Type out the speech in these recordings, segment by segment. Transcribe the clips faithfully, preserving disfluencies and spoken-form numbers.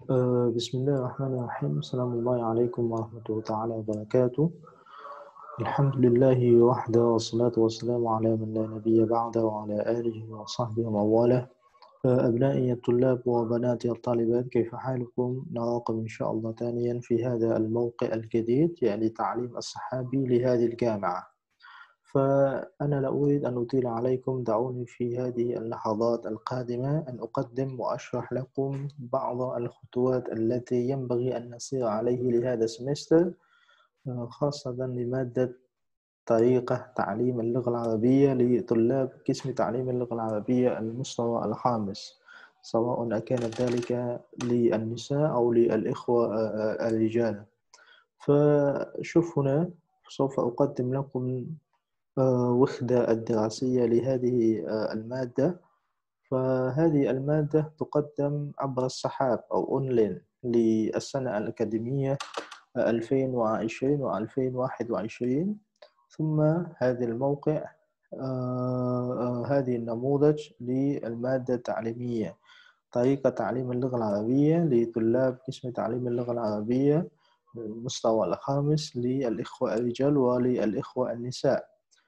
آه، بسم الله الرحمن الرحيم. سلام الله عليكم ورحمة الله تعالى وبركاته. الحمد لله وحده، والصلاة والسلام على من لا نبي بعده، وعلى آله وصحبه ومن والاه. آه، أبنائي الطلاب وبناتي الطالبات، كيف حالكم؟ نراكم إن شاء الله ثانيا في هذا الموقع الجديد، يعني تعليم الصحابي لهذه الجامعة. فأنا لا أريد أن أطيل عليكم. دعوني في هذه اللحظات القادمة أن أقدم وأشرح لكم بعض الخطوات التي ينبغي أن نسير عليه لهذا السمستر، آه، خاصة لمادة طريقة تعليم اللغة العربية لطلاب قسم تعليم اللغة العربية المستوى الخامس، سواء كان ذلك للنساء أو للإخوة آه، آه، الرجال. فشوف هنا، سوف أقدم لكم آه، وحدة الدراسية لهذه آه، المادة. فهذه المادة تقدم عبر السحاب أو أونلاين للسنة الأكاديمية ألفين وعشرين و ألفين وواحد وعشرين. ثم هذا الموقع، آه، آه، هذه النموذج للمادة التعليمية، طريقة تعليم اللغة العربية لطلاب قسم تعليم اللغة العربية المستوى الخامس للإخوة الرجال وللإخوة النساء.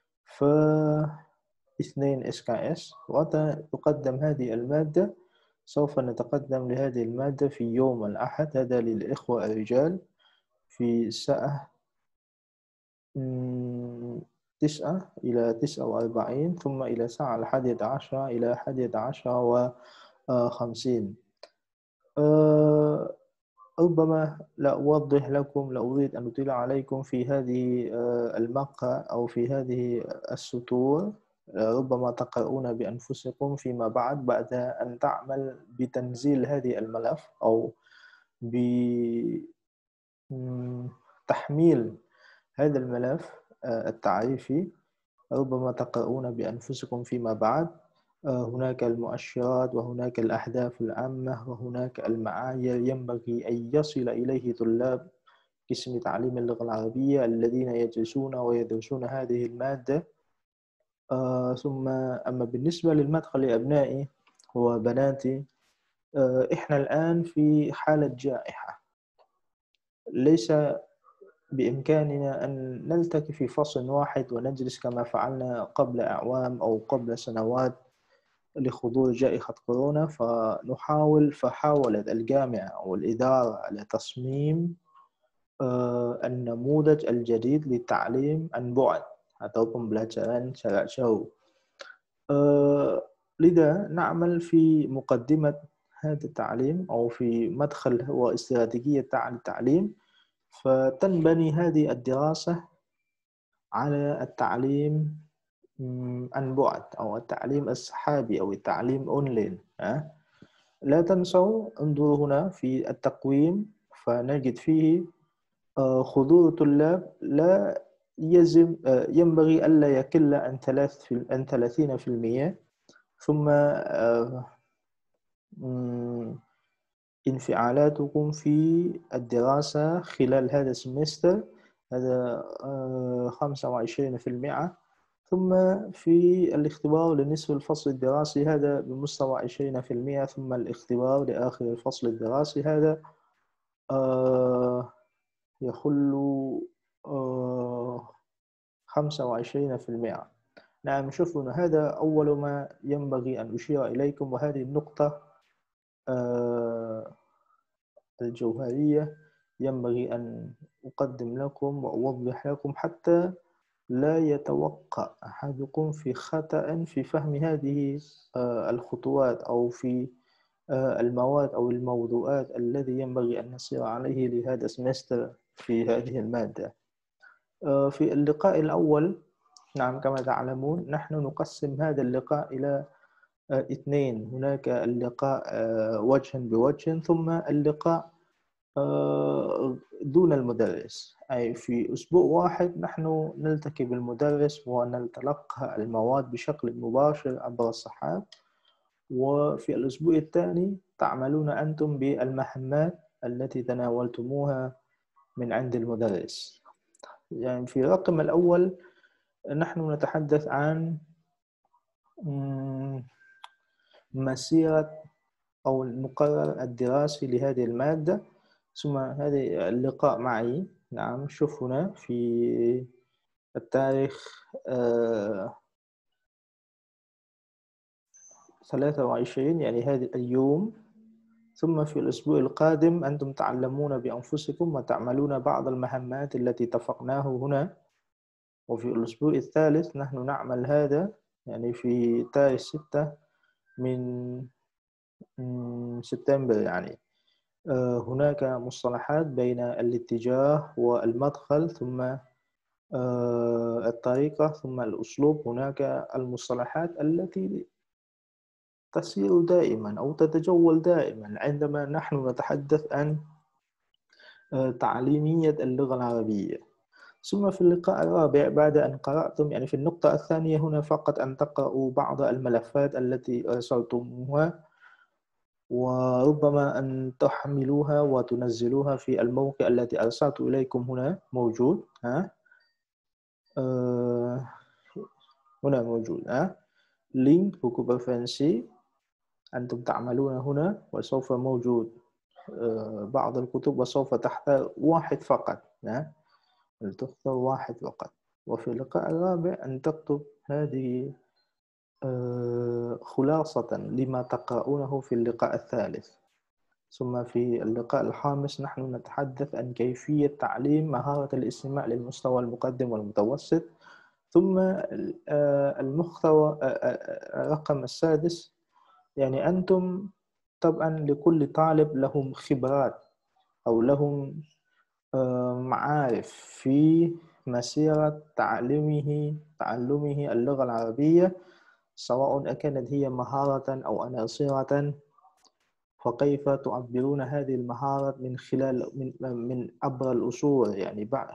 فاثنين اس كي اس، وتقدم هذه المادة. سوف نتقدم لهذه المادة في يوم الأحد، هذا للإخوة الرجال، في الساعة مم، تسعة إلى تسعة وأربعين، ثم إلى الساعة الحادية عشرة إلى الحادية عشرة وخمسين. أه ربما لا أوضح لكم، لا أريد أن أطيل عليكم في هذه آه، المقطع أو في هذه السطور. آه، ربما تقرؤون بأنفسكم فيما بعد، بعد أن تعمل بتنزيل هذه الملف أو بتحميل هذا الملف آه، التعريفي. ربما تقرؤون بأنفسكم فيما بعد. آه، هناك المؤشرات، وهناك الأهداف العامة، وهناك المعايير ينبغي أن يصل إليه طلاب قسم تعليم اللغة العربية الذين يجلسون ويدرسون هذه المادة. آه، ثم أما بالنسبة للمدخل يا أبنائي وبناتي، آه، إحنا الآن في حالة جائحة. ليس بإمكاننا أن نلتقي في فصل واحد ونجلس كما فعلنا قبل أعوام أو قبل سنوات لخضوع جائحة كورونا. فنحاول فحاولت الجامعة والإدارة على تصميم آه، النموذج الجديد للتعليم عن بعد atau pembelajaran jarak jauh. آه، لذا نعمل في مقدمة هذا التعليم أو في مدخل واستراتيجية التعليم. فتنبني هذه الدراسة على التعليم مم، عن بعد أو التعليم السحابي أو التعليم أونلاين. أه؟ لا تنسوا، انظروا هنا في التقويم فنجد فيه آه، حضور الطلاب لا يزم آه، ينبغي ألا يقل عن ثلاث في عن ثلاثين في المية. ثم آه، مم، انفعالاتكم في الدراسة خلال هذا السمستر، هذا آه، خمسة وعشرين في المئة. ثم في الاختبار لنصف الفصل الدراسي، هذا بمستوى عشرين في المئة. ثم الاختبار لآخر الفصل الدراسي، هذا آه، يخل آه، خمسة وعشرين في المئة. نعم، شوفوا هذا أول ما ينبغي أن أشير إليكم، وهذه النقطة آه، الجوهرية ينبغي أن أقدم لكم وأوضح لكم، حتى لا يتوقع أحدكم في خطأ في فهم هذه آه، الخطوات أو في آه، المواد أو الموضوعات الذي ينبغي أن نسير عليه لهذا السمستر في هذه المادة. آه، في اللقاء الأول، نعم كما تعلمون، نحن نقسم هذا اللقاء إلى آه، اثنين. هناك اللقاء آه، وجها بوجه، ثم اللقاء آه، دون المدرس. أي في أسبوع واحد نحن نلتقي بالمدرس ونتلقى المواد بشكل مباشر عبر السحاب، وفي الأسبوع الثاني تعملون أنتم بالمهمات التي تناولتموها من عند المدرس. يعني في الرقم الأول نحن نتحدث عن مم، مسيرة أو المقرر الدراسي لهذه المادة. ثم هذا اللقاء معي، نعم، شوف هنا في التاريخ آه، ثلاثة وعشرين، يعني هذا اليوم. ثم في الأسبوع القادم أنتم تعلمون بأنفسكم وتعملون بعض المهمات التي اتفقناه هنا. وفي الأسبوع الثالث نحن نعمل هذا، يعني في تاريخ ستة من من سبتمبر. يعني آه، هناك مصطلحات بين الاتجاه والمدخل، ثم آه، الطريقة، ثم الأسلوب. هناك المصطلحات التي تسير دائما أو تتجول دائما عندما نحن نتحدث عن آه، تعليمية اللغة العربية. ثم في اللقاء الرابع، بعد أن قرأتم، يعني في النقطة الثانية هنا فقط، أن تقرأوا بعض الملفات التي أرسلتموها، وربما أن تحملوها وتنزلوها في الموقع الذي أرسلت إليكم هنا موجود. ها أه هنا موجود. ها لينك buku preferensi أنتم تعملون هنا، وسوف موجود أه بعض الكتب، وسوف تحتاج واحد فقط. ها تختار واحد فقط. وفي اللقاء الرابع أن تكتب هذه أه خلاصة لما تقرؤونه في اللقاء الثالث. ثم في اللقاء الخامس نحن نتحدث عن كيفية تعليم مهارة الاستماع للمستوى المقدم والمتوسط. ثم المحتوى الرقم السادس، يعني أنتم طبعا لكل طالب لهم خبرات أو لهم معارف في مسيرة تعلمه تعلمه اللغة العربية، سواء كانت هي مهارة أو أناصرة. فكيف تعبرون هذه المهارات من خلال من من عبر الأصول؟ يعني بعد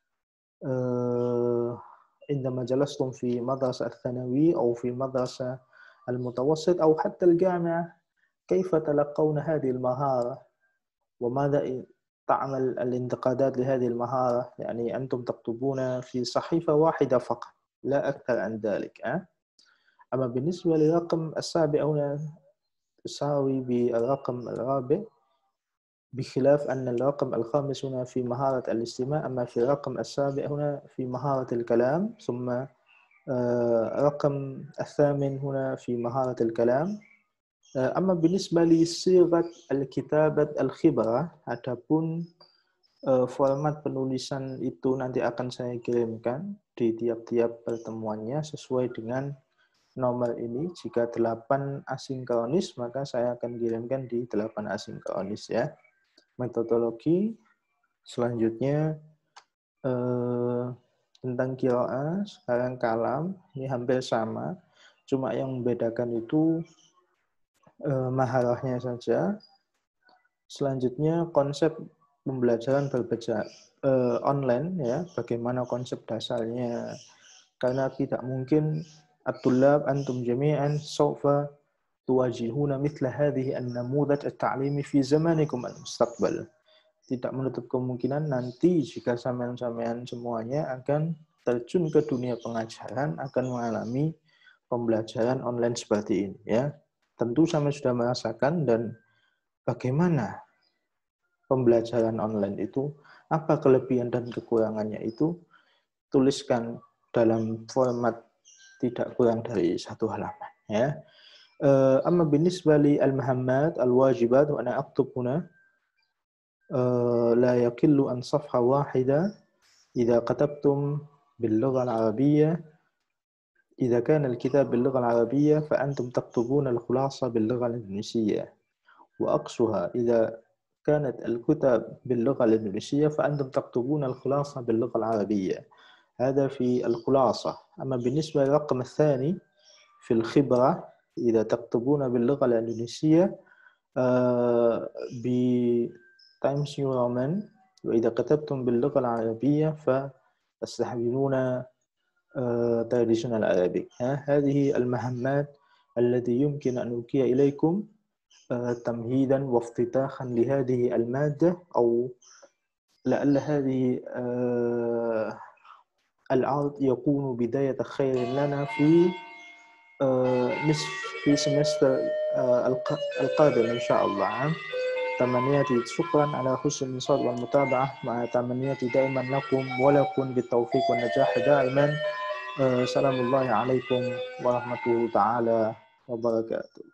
آه عندما جلستم في مدرسة الثانوي أو في مدرسة المتوسط أو حتى الجامعة، كيف تلقون هذه المهارة؟ وماذا تعمل الانتقادات لهذه المهارة؟ يعني أنتم تكتبون في صحيفة واحدة فقط، لا أكثر عن ذلك. أه؟ أما بالنسبة للرقم السابع هنا تساوي بالرقم الرابع، بخلاف أن الرقم الخامس هنا في مهارة الاستماع، أما في الرقم السابع هنا في مهارة الكلام. ثم الرقم الثامن هنا في مهارة الكلام. أما بالنسبة لصيغة الكتابة الخبرة ataupun format penulisan itu nanti akan saya kirimkan di tiap-tiap pertemuannya sesuai dengan nomor ini. Jika delapan asinkronis, maka saya akan kirimkan di delapan asinkronis, ya. Metodologi selanjutnya eh, tentang qiraah, sekarang kalam, ini hampir sama, cuma yang membedakan itu eh, maharahnya saja. Selanjutnya konsep pembelajaran berbaca eh, online, ya, bagaimana konsep dasarnya, karena tidak mungkin at-tullab antum jami'an sawfa tuwajihuna mithla hadhihi an-namudhaj at-ta'limi fi zamanikum al-mustaqbal. Tidak menutup kemungkinan nanti jika sampean-sampean semuanya akan terjun ke dunia pengajaran, akan mengalami pembelajaran online seperti ini, ya. Tentu sampean sudah merasakan. Dan bagaimana pembelajaran online itu, apa kelebihan dan kekurangannya itu, tuliskan dalam format tidak kurang dari satu halaman, ya. Amma بالنسبة للمهمات الواجبات وأنا أكتب هنا لا يقل عن صفحة واحدة إذا كتبتم باللغة العربية. إذا كان الكتاب باللغة العربية فأنتم تكتبون الخلاصة باللغة الإندونيسية، وعكسها إذا كانت الكتب باللغة الإندونيسية فأنتم تكتبون الخلاصة باللغة العربية. هذا في الخلاصة. أما بالنسبة للرقم الثاني في الخبرة، إذا تكتبون باللغة الإندونيسية ب Times New Roman، وإذا كتبتم باللغة العربية فتستخدمون Traditional Arabic. هذه المهمات التي يمكن أن ألقي إليكم تمهيدا وافتتاحا لهذه المادة، أو لعل هذه العرض يكون بداية خير لنا في نصف في سمستر القادم إن شاء الله. تمنياتي شكرا على حسن الإنصات والمتابعة، مع تمنياتي دائما لكم ولكم بالتوفيق والنجاح دائما. سلام الله عليكم ورحمة الله تعالى وبركاته.